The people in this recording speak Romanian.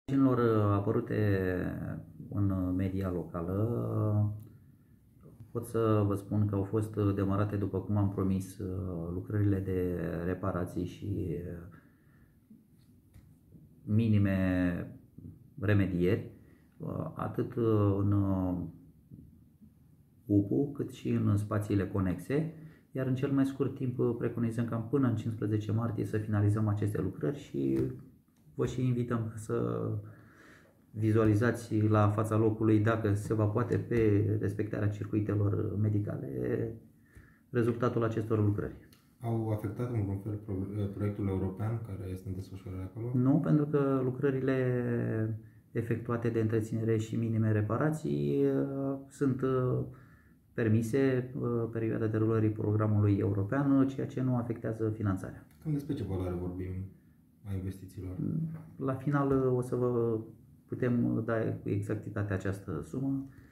Imaginilor apărute în media locală, pot să vă spun că au fost demarate, după cum am promis, lucrările de reparații și minime remedieri, atât în UPU cât și în spațiile conexe, iar în cel mai scurt timp preconizăm cam până în 15 martie să finalizăm aceste lucrări și vă și invităm să vizualizați la fața locului, dacă se va poate, pe respectarea circuitelor medicale, rezultatul acestor lucrări. Au afectat în vreun fel proiectul european care este în desfășurare acolo? Nu, pentru că lucrările efectuate de întreținere și minime reparații sunt permise perioada derulării programului european, ceea ce nu afectează finanțarea. Cam despre ce valoare vorbim a investițiilor? La final o să vă putem da cu exactitate această sumă.